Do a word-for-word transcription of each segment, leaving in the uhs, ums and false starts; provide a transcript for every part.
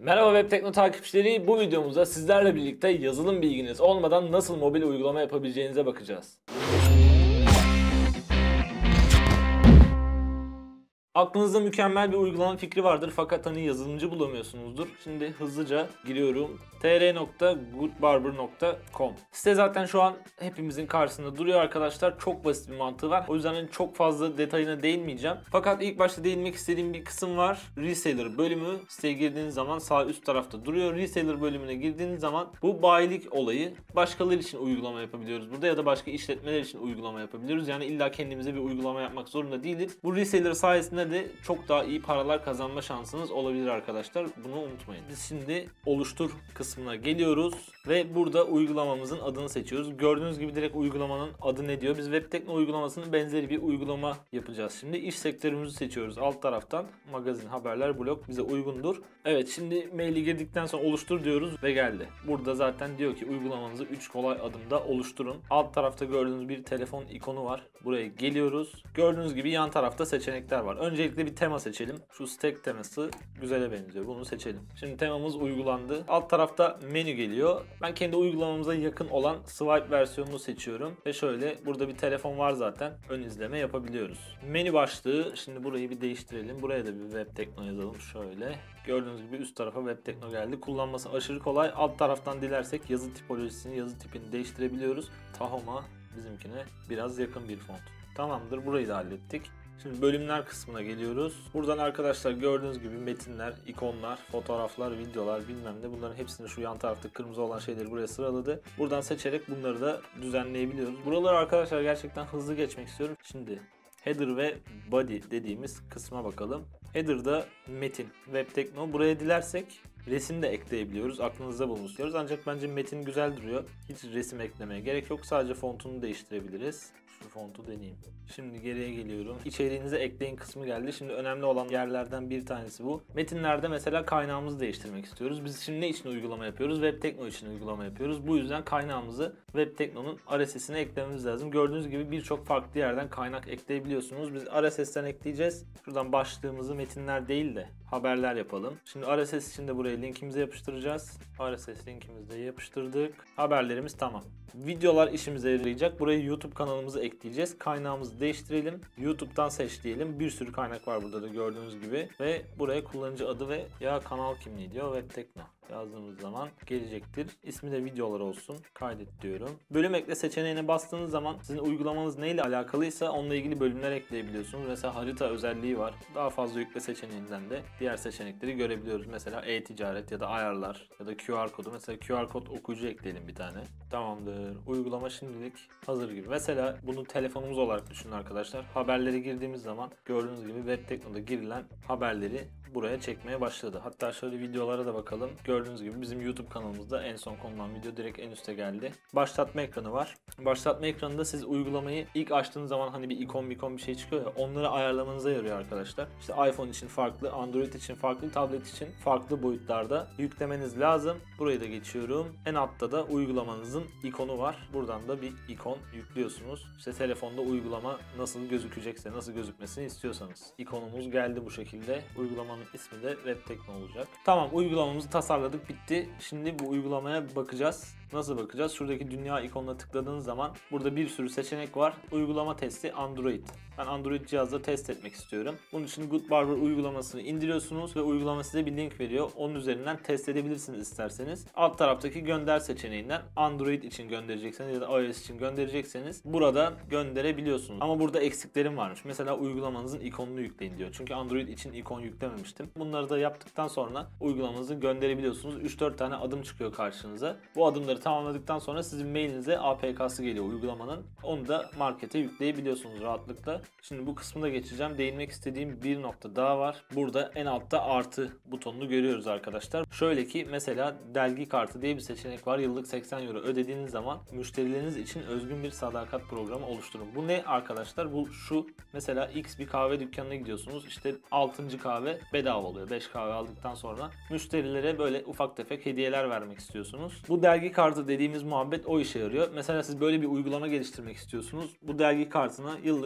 Merhaba Web Tekno takipçileri, bu videomuzda sizlerle birlikte yazılım bilginiz olmadan nasıl mobil uygulama yapabileceğinize bakacağız. Aklınızda mükemmel bir uygulama fikri vardır fakat hani yazılımcı bulamıyorsunuzdur. Şimdi hızlıca giriyorum. t r nokta goodbarber nokta com. Site zaten şu an hepimizin karşısında duruyor arkadaşlar. Çok basit bir mantığı var. O yüzden hani çok fazla detayına değinmeyeceğim. Fakat ilk başta değinmek istediğim bir kısım var. Reseller bölümü. Siteye girdiğiniz zaman sağ üst tarafta duruyor. Reseller bölümüne girdiğiniz zaman bu bayilik olayı, başkaları için uygulama yapabiliyoruz burada ya da başka işletmeler için uygulama yapabiliyoruz. Yani illa kendimize bir uygulama yapmak zorunda değiliz. Bu reseller sayesinde de çok daha iyi paralar kazanma şansınız olabilir arkadaşlar. Bunu unutmayın. Biz şimdi oluştur kısmına geliyoruz ve burada uygulamamızın adını seçiyoruz. Gördüğünüz gibi direkt uygulamanın adı ne diyor? Biz Web Tekno uygulamasının benzeri bir uygulama yapacağız. Şimdi iş sektörümüzü seçiyoruz. Alt taraftan magazin, haberler, blog bize uygundur. Evet, şimdi maili girdikten sonra oluştur diyoruz ve geldi. Burada zaten diyor ki uygulamanızı üç kolay adımda oluşturun. Alt tarafta gördüğünüz bir telefon ikonu var. Buraya geliyoruz. Gördüğünüz gibi yan tarafta seçenekler var. Öncelikle bir tema seçelim. Şu stack teması güzele benziyor. Bunu seçelim. Şimdi temamız uygulandı. Alt tarafta menü geliyor. Ben kendi uygulamamıza yakın olan swipe versiyonunu seçiyorum. Ve şöyle burada bir telefon var zaten. Ön izleme yapabiliyoruz. Menü başlığı. Şimdi burayı bir değiştirelim. Buraya da bir Web Tekno yazalım. Şöyle. Gördüğünüz gibi üst tarafa Web Tekno geldi. Kullanması aşırı kolay. Alt taraftan dilersek yazı tipolojisini, yazı tipini değiştirebiliyoruz. Tahoma bizimkine biraz yakın bir font. Tamamdır. Burayı da hallettik. Şimdi bölümler kısmına geliyoruz. Buradan arkadaşlar gördüğünüz gibi metinler, ikonlar, fotoğraflar, videolar bilmem ne, bunların hepsini şu yan tarafta kırmızı olan şeyleri buraya sıraladı. Buradan seçerek bunları da düzenleyebiliyoruz. Buraları arkadaşlar gerçekten hızlı geçmek istiyorum. Şimdi header ve body dediğimiz kısma bakalım. Header'da metin, Web Tekno. Buraya dilersek resim de ekleyebiliyoruz. Aklınızda bulunsun. Ancak bence metin güzel duruyor. Hiç resim eklemeye gerek yok. Sadece fontunu değiştirebiliriz. Şu fontu deneyeyim. Şimdi geriye geliyorum. İçeriğinize ekleyin kısmı geldi. Şimdi önemli olan yerlerden bir tanesi bu. Metinlerde mesela kaynağımızı değiştirmek istiyoruz. Biz şimdi ne için uygulama yapıyoruz? Web Tekno için uygulama yapıyoruz. Bu yüzden kaynağımızı Web Tekno'nun R S S'ine eklememiz lazım. Gördüğünüz gibi birçok farklı yerden kaynak ekleyebiliyorsunuz. Biz R S S'ten ekleyeceğiz. Şuradan başlığımızı metinler değil de haberler yapalım. Şimdi R S S için de buraya linkimizi yapıştıracağız. R S S linkimizi de yapıştırdık. Haberlerimiz tamam. Videolar işimize yarayacak. Buraya YouTube kanalımızı ekleyeceğiz. Kaynağımızı değiştirelim. YouTube'dan seç diyelim. Bir sürü kaynak var burada da gördüğünüz gibi. Ve buraya kullanıcı adı ve ya kanal kimliği diyor. Web Tekno yazdığımız zaman gelecektir. İsmi de videolar olsun. Kaydet diyorum. Bölüm ekle seçeneğine bastığınız zaman sizin uygulamanız neyle alakalıysa onunla ilgili bölümler ekleyebiliyorsunuz. Mesela harita özelliği var. Daha fazla yükle seçeneğinden de diğer seçenekleri görebiliyoruz. Mesela e-ticaret ya da ayarlar ya da Q R kodu. Mesela Q R kod okuyucu ekleyelim bir tane. Tamamdır. Uygulama şimdilik hazır gibi. Mesela bunu telefonumuz olarak düşünün arkadaşlar. Haberlere girdiğimiz zaman gördüğünüz gibi Web Tekno'da girilen haberleri buraya çekmeye başladı. Hatta şöyle videolara da bakalım. Gördüğünüz gibi bizim YouTube kanalımızda en son konulan video direkt en üste geldi. Başlatma ekranı var. Başlatma ekranında siz uygulamayı ilk açtığınız zaman hani bir ikon bir ikon bir şey çıkıyor ya, onları ayarlamanıza yarıyor arkadaşlar. İşte iPhone için farklı, Android için farklı, tablet için farklı boyutlarda yüklemeniz lazım. Burayı da geçiyorum. En altta da uygulamanızın ikonu var. Buradan da bir ikon yüklüyorsunuz. İşte telefonda uygulama nasıl gözükecekse, nasıl gözükmesini istiyorsanız. İkonumuz geldi bu şekilde. Uygulamanın ismi de Web Tekno olacak. Tamam, uygulamamızı tasarladık, bitti. Şimdi bu uygulamaya bakacağız. Nasıl bakacağız? Şuradaki dünya ikonuna tıkladığınız zaman burada bir sürü seçenek var. Uygulama testi Android. Ben Android cihazda test etmek istiyorum. Bunun için Goodbarber uygulamasını indiriyorsunuz ve uygulama size bir link veriyor. Onun üzerinden test edebilirsiniz isterseniz. Alt taraftaki gönder seçeneğinden Android için gönderecekseniz ya da iOS için gönderecekseniz burada gönderebiliyorsunuz. Ama burada eksiklerim varmış. Mesela uygulamanızın ikonunu yükleyin diyor. Çünkü Android için ikon yüklememiştim. Bunları da yaptıktan sonra uygulamanızı gönderebiliyorsunuz. üç dört tane adım çıkıyor karşınıza. Bu adımları tamamladıktan sonra sizin mailinize A P K'sı geliyor uygulamanın. Onu da markete yükleyebiliyorsunuz rahatlıkla. Şimdi bu kısmına geçeceğim. Değinmek istediğim bir nokta daha var. Burada en altta artı butonunu görüyoruz arkadaşlar. Şöyle ki mesela delgi kartı diye bir seçenek var. Yıllık seksen euro ödediğiniz zaman müşterileriniz için özgün bir sadakat programı oluşturun. Bu ne arkadaşlar? Bu şu, mesela X bir kahve dükkanına gidiyorsunuz. İşte altıncı kahve bedava oluyor. beş kahve aldıktan sonra müşterilere böyle ufak tefek hediyeler vermek istiyorsunuz. Bu delgi kartı dediğimiz muhabbet o işe yarıyor. Mesela siz böyle bir uygulama geliştirmek istiyorsunuz. Bu delgi kartına yıllık seksen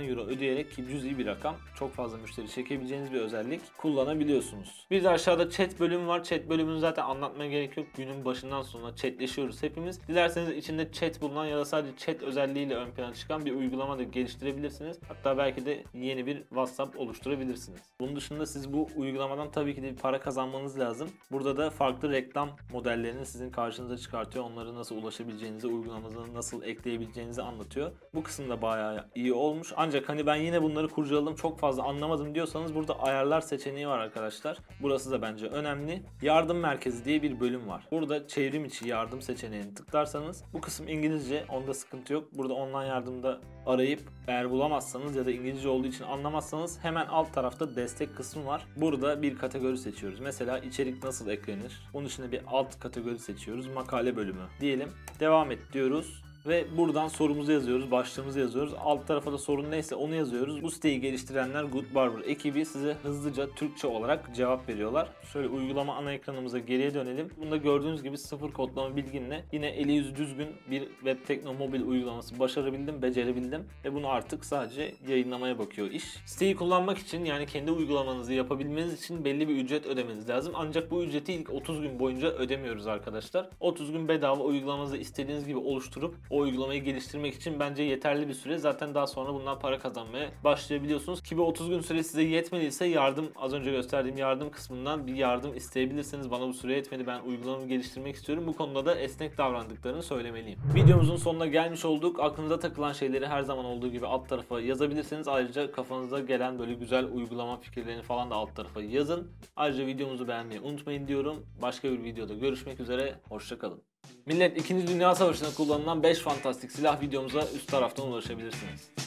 euro ödeyerek, ki cüzi bir rakam, çok fazla müşteri çekebileceğiniz bir özellik, kullanabiliyorsunuz. Bir de aşağıda chat bölümü var. Chat bölümünü zaten anlatmaya gerek yok. Günün başından sonuna chatleşiyoruz hepimiz. Dilerseniz içinde chat bulunan ya da sadece chat özelliğiyle ön plana çıkan bir uygulama da geliştirebilirsiniz. Hatta belki de yeni bir WhatsApp oluşturabilirsiniz. Bunun dışında siz bu uygulamadan tabii ki de bir para kazanmanız lazım. Burada da farklı reklam modellerini sizin karşınıza çıkartıyor. Onları nasıl ulaşabileceğinizi, uygulamanızı nasıl ekleyebileceğinizi anlatıyor. Bu kısım da bayağı iyi olmuş. Ancak hani ben yine bunları kurcaladım, çok fazla anlamadım diyorsanız burada ayarlar seçeneği var arkadaşlar. Burası da bence önemli. Yardım merkezi diye bir bölüm var. Burada çevrim içi yardım seçeneğini tıklarsanız, bu kısım İngilizce, onda sıkıntı yok. Burada online yardımda arayıp eğer bulamazsanız ya da İngilizce olduğu için anlamazsanız hemen alt tarafta destek kısmı var. Burada bir kategori seçiyoruz. Mesela içerik nasıl eklenir? Bunun için de bir alt kategori seçiyoruz. Makale bölümü diyelim. Devam et diyoruz. Ve buradan sorumuzu yazıyoruz, başlığımızı yazıyoruz. Alt tarafa da sorun neyse onu yazıyoruz. Bu siteyi geliştirenler Good Barber ekibi size hızlıca Türkçe olarak cevap veriyorlar. Şöyle uygulama ana ekranımıza geriye dönelim. Bunda gördüğünüz gibi sıfır kodlama bilginle yine eli yüzü düzgün bir web tekno mobil uygulaması başarabildim, becerebildim. Ve bunu artık sadece yayınlamaya bakıyor iş. Siteyi kullanmak için, yani kendi uygulamanızı yapabilmeniz için belli bir ücret ödemeniz lazım. Ancak bu ücreti ilk otuz gün boyunca ödemiyoruz arkadaşlar. otuz gün bedava uygulamanızı istediğiniz gibi oluşturup o uygulamayı geliştirmek için bence yeterli bir süre. Zaten daha sonra bundan para kazanmaya başlayabiliyorsunuz. Ki bu otuz gün süre size yetmediyse yardım, az önce gösterdiğim yardım kısmından bir yardım isteyebilirsiniz. Bana bu süre yetmedi, ben uygulamamı geliştirmek istiyorum. Bu konuda da esnek davrandıklarını söylemeliyim. Videomuzun sonuna gelmiş olduk. Aklınıza takılan şeyleri her zaman olduğu gibi alt tarafa yazabilirsiniz. Ayrıca kafanıza gelen böyle güzel uygulama fikirlerini falan da alt tarafa yazın. Ayrıca videomuzu beğenmeyi unutmayın diyorum. Başka bir videoda görüşmek üzere. Hoşça kalın. Millet, İkinci Dünya Savaşı'nda kullanılan beş fantastik silah videomuza üst taraftan ulaşabilirsiniz.